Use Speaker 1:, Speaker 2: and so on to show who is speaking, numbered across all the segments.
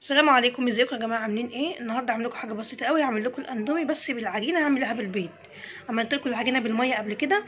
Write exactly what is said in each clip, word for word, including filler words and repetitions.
Speaker 1: السلام عليكم، ازيكم يا جماعه؟ عاملين ايه؟ النهارده هعمل لكم حاجه بسيطه قوي. هعمل لكم الاندومي بس بالعجينه، هعملها بالبيض. عملت لكم العجينه بالميه قبل كده،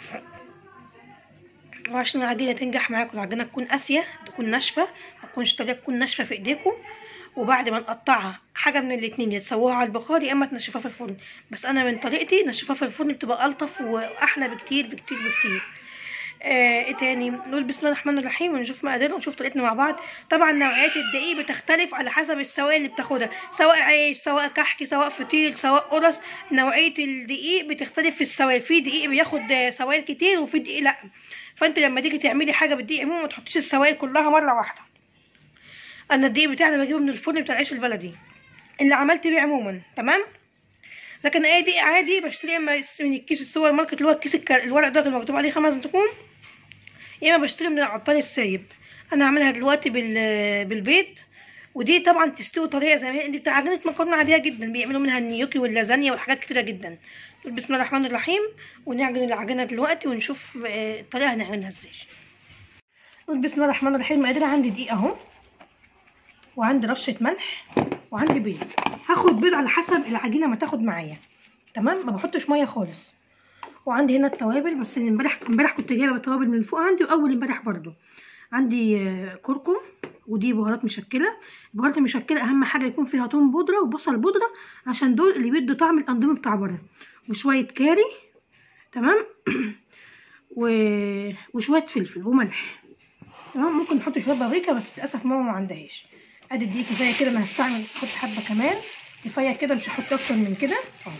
Speaker 1: وعشان العجينه تنجح معاكم العجينه تكون قاسيه، تكون ناشفه، ما تكونش طريه، تكون ناشفه في ايديكم. وبعد ما نقطعها حاجه من الاتنين، يا تسووها على البخار يا اما تنشفوها في الفرن. بس انا من طريقتي نشفوها في الفرن بتبقى الطف واحلى بكتير بكتير بكتير. آه ايه تاني؟ نقول بسم الله الرحمن الرحيم ونشوف مقاديرنا ونشوف طريقتنا مع بعض. طبعا نوعيات الدقيق بتختلف على حسب السوائل اللي بتاخدها، سواء عيش سواء كحك سواء فطير سواء قرص. نوعيه الدقيق بتختلف في السوائل، في دقيق بياخد سوائل كتير وفي دقيق لا. فانت لما تيجي تعملي حاجه بالدقيق عموما ما تحطيش السوائل كلها مره واحده. انا الدقيق بتاعنا بجيبه من الفرن بتاع العيش البلدي اللي عملت بيه عموما، تمام. لكن اي دقيق عادي بشتريه من الكيس السوبر ماركت اللي هو الكيس الورق ده اللي مكتوب عليه خمس نجوم، يا اما بشتري من العطار السايب. انا هعملها دلوقتي بالبيض. ودي طبعا تستوي طريقه زي ما هي، دي بتاع عجينه مكرونه عاديه جدا، بيعملوا منها النيوكي واللازانيا وحاجات كتيره جدا. بسم الله الرحمن الرحيم ونعجن العجينه دلوقتي ونشوف الطريقه هنعملها ازاي. بسم الله الرحمن الرحيم. مقادير: عندي دقيق اهو، وعندي رشه ملح، وعندي بيض. هاخد بيض على حسب العجينه ما تاخد معايا، تمام. ما بحطش ميه خالص. وعندي هنا التوابل، بس امبارح امبارح كنت جايبه التوابل من فوق عندي، واول امبارح برضو عندي كركم، ودي بهارات مشكله. البهارات المشكله اهم حاجه يكون فيها توم بودره وبصل بودره، عشان دول اللي بيدوا طعم الاندومي بتاع بره. وشويه كاري، تمام. و... وشويه فلفل وملح، تمام. ممكن نحط شويه بابريكا بس للاسف ماما ما عندهاش. ادي دي كفايه كده، انا هستعمل احط حبه كمان، كفايه كده مش هحط اكتر من كده. اهو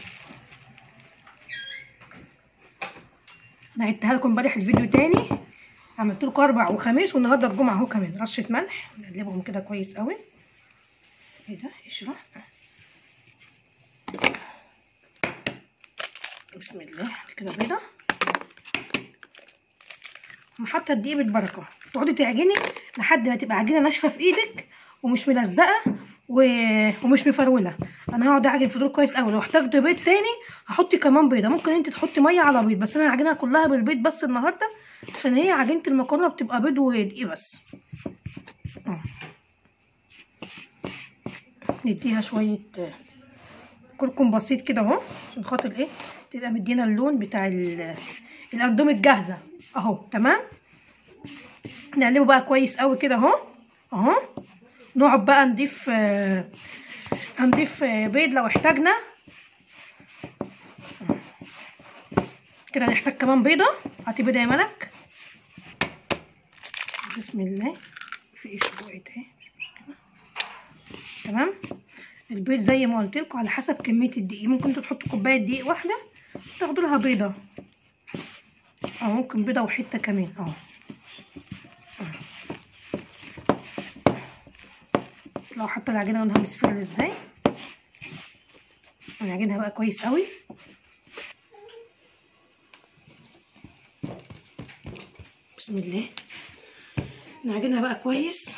Speaker 1: انا عدتها لكم امبارح الفيديو تاني، عملت لكم اربع وخميس والنهارده الجمعه اهو. كمان رشه ملح، نقلبهم كده كويس قوي. ايه ده؟ قشره. بسم الله. كده بيضه محطه الدقيق بالبركه. تقعدي تعجني لحد ما تبقى عجينه ناشفه في ايدك ومش ملزقه و... ومش مفروله. انا هقعد اعجن في دول كويس قوي. لو احتجت بيض تاني هحط كمان بيضه، ممكن انت تحطي ميه على بيض، بس انا هعجنها كلها بالبيض بس النهارده، عشان هي عجينه المكرونه بتبقى بيض ودقيق بس. اه نديها شويه كركم بسيط كده اهو، عشان خاطر ايه تبقى مدينا اللون بتاع الاندومي الجاهزه اهو، تمام. نقلبه بقى كويس قوي كده اهو اهو. نقعد بقى نضيف آه هنضيف آه بيض لو احتاجنا. كده هنحتاج كمان بيضه. هاتي بيضه يا ملك. بسم الله. في قشره وقعت اهي، مش مشكله، تمام. البيض زي ما قلت لكم على حسب كميه الدقيق، ممكن انتوا تحطوا كوبايه دقيق واحده تاخدوا لها بيضه، او ممكن بيضه وحته كمان اهو. لو حتى العجينه لونها مصفر ازاي. نعجنها بقى كويس قوي. بسم الله. نعجنها بقى كويس.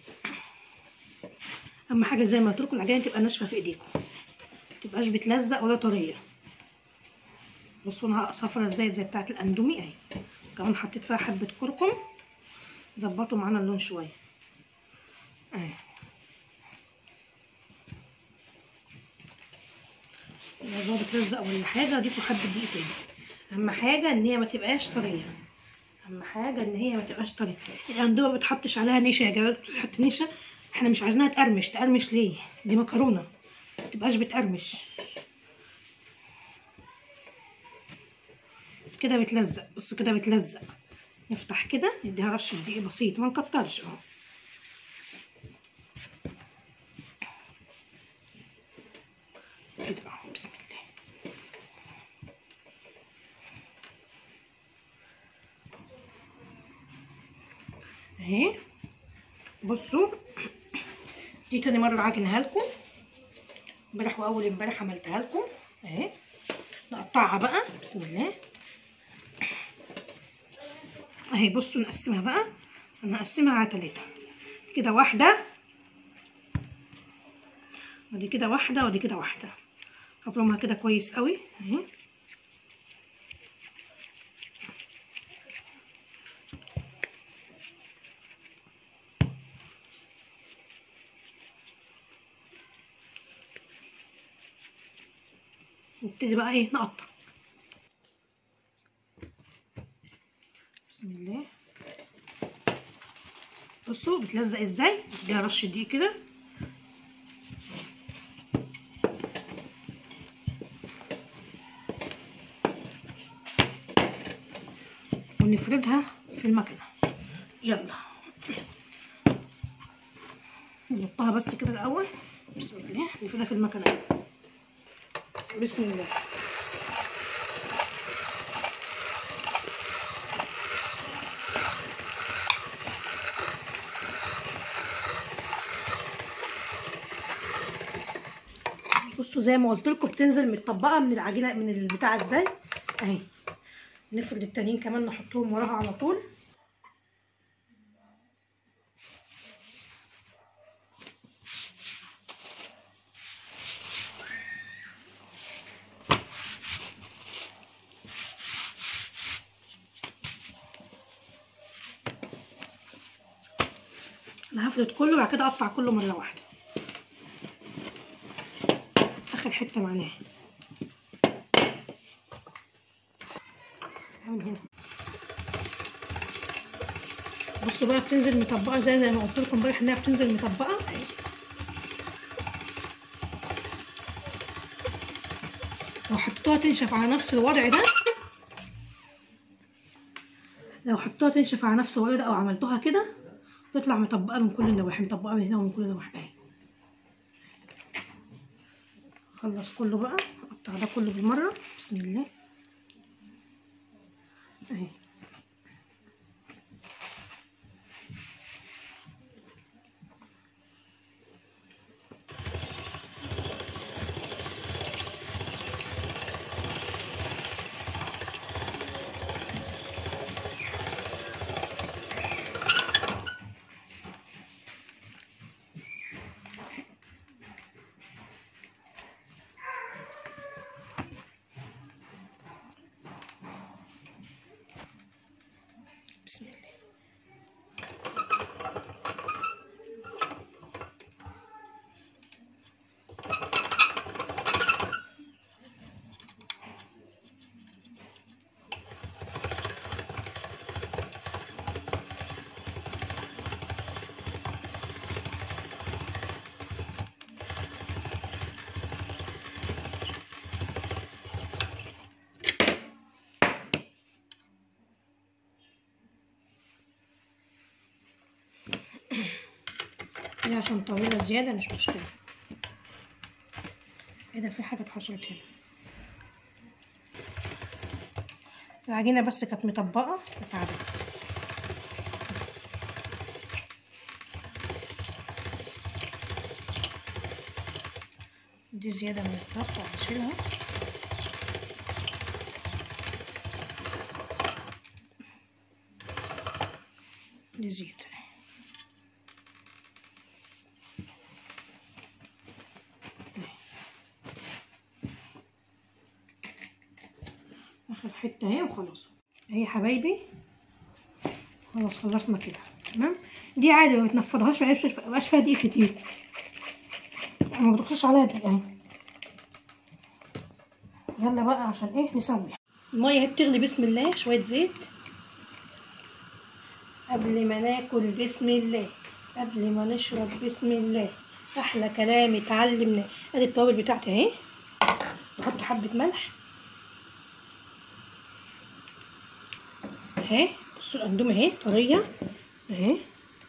Speaker 1: اهم حاجه زي ما قلت لكم العجينه تبقى ناشفه في ايديكم، متبقاش بتلزق ولا طريه. بصوا لونها صفرا ازاي زي بتاعه الاندومي اهي. كمان حطيت فيها حبه كركم ظبطوا معانا اللون شويه اهي. لو بتلزق ولا حاجه اضيفوا حبه دقيق تاني. اهم حاجه ان هي ما تبقاش طريه، اهم حاجه ان هي ما تبقاش طريه. الاندومي ما بتحطش عليها نشا يا جماعه، بتحط نشا احنا مش عايزينها تقرمش. تقرمش ليه؟ دي مكرونه ما تبقاش بتقرمش كده، بتلزق. بصوا كده بتلزق. نفتح كده نديها رشه دقيق بسيط، ما نكترش اهو. كده اهو. بسم الله. اهي بصوا، دي تاني مره عجنها لكم امبارح، واول امبارح عملتها لكم اهي. نقطعها بقى. بسم الله اهي. بصوا نقسمها بقى. انا هقسمها على تلاته كده، واحده ودي كده واحده ودي كده واحده. هفرمها كده كويس قوي اهي. نبتدي بقى ايه نقطع. بسم الله. بصوا بتلزق ازاي، اديها رشه دقيق كده ونفردها في المكنه. يلا نحطها بس كده الاول. بسم الله. نفردها في المكنه. بسم الله. بصوا زي ما قلت لكم بتنزل متطبقه من العجينه من البتاع ازاي اهي. نفرد التانيين كمان نحطهم وراها على طول. انا هفرد كله وبعد كده اقطع كله مره واحده. اخر حته معناها من هنا. بصوا بقى بتنزل مطبقه زي زي ما قلت لكم امبارح انها بتنزل مطبقه اهي. لو حطيتوها تنشف على نفس الوضع ده، لو حطيتوها تنشف على نفس الوضع ده او عملتوها كده تطلع مطبقه من كل النواحي، مطبقه من هنا ومن كل النواحي اهي. خلص كله بقى، اقطع ده كله بالمره. بسم الله اهي. بسم الله. دي عشان طويلة زيادة مش مشكلة. ايه ده، في حاجة اتحشرت هنا. العجينة بس كانت مطبقة فتعبت. دي زيادة من الطبخ هشيلها. دي زيادة. اخر حته اهي وخلاص. اهي يا حبايبي خلاص خلصنا كده تمام. دي عادي ما بتنفضهاش، ما يبقاش فيها دقيق كتير، ما بتدخلش عليها دقيق اهي. يلا بقى عشان ايه نسوي. الميه اهي بتغلي. بسم الله. شويه زيت قبل ما ناكل، بسم الله قبل ما نشرب، بسم الله. احلى كلام اتعلمناه. ادي التوابل بتاعتي اهي. نحط حبه ملح اهي. بصوا الاندومي اهي طريه اهي.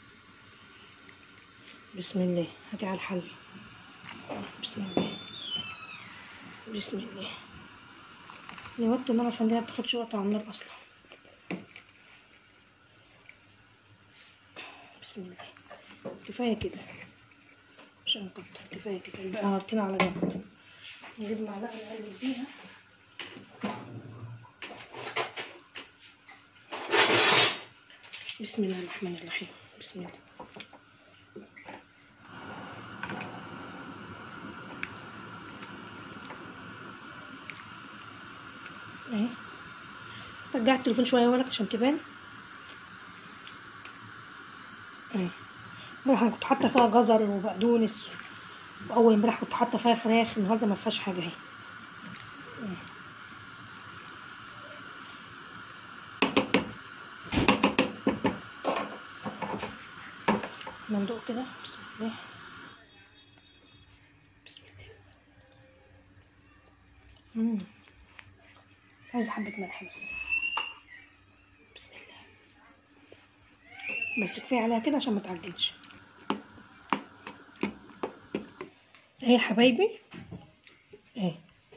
Speaker 1: بسم الله. هاتي على الحل. بسم الله بسم الله. نوطي النار عشان دي ما بتاخدش وقت على النار اصلا. بسم الله. كفايه كده مش هنكتر، كفايه كده. الباقي هركنها على جنب. نجيب معلقه نقلب بيها. بسم الله الرحمن الرحيم. بسم الله. اهي رجعت التليفون شويه ولك عشان تبان اهي. امبارح انا كنت حاطه فيها جزر وبقدونس، واول امبارح كنت حاطه فيها فراخ، النهارده ما فيهاش حاجه اهي. مندوق كده. بسم الله بسم الله. امم عايزه حبه ملح بس. بسم الله. بس كفايه عليها كده عشان ما تعجنش. اهي يا حبايبي اهي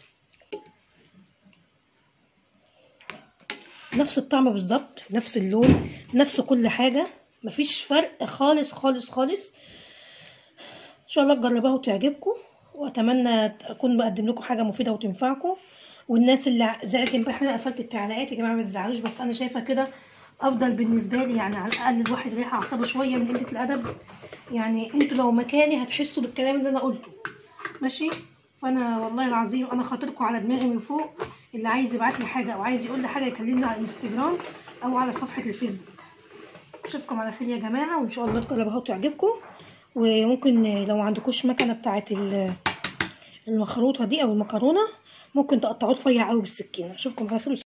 Speaker 1: نفس الطعم بالظبط، نفس اللون، نفس كل حاجه، مفيش فرق خالص خالص خالص. ان شاء الله تجربوها وتعجبكم، واتمنى اكون بقدم لكم حاجه مفيده وتنفعكم. والناس اللي زعلت امبارح انا قفلت التعليقات، يا جماعه ما تزعلوش، بس انا شايفه كده افضل بالنسبه لي، يعني على الاقل الواحد يريح اعصابه شويه من قله الادب. يعني انتوا لو مكاني هتحسوا بالكلام اللي انا قلته، ماشي؟ فانا والله العظيم انا خاطركم على دماغي من فوق. اللي عايز يبعت لي حاجه او عايز يقول لي حاجه يكلمني على الانستجرام او على صفحه الفيسبوك. اشوفكم على خير يا جماعه، وان شاء الله تجربوها وتعجبكم. وممكن لو ما عندكوش مكنه بتاعه المخروطه دي او المكرونه، ممكن تقطعوه رفيع قوي بالسكينه. اشوفكم على خير.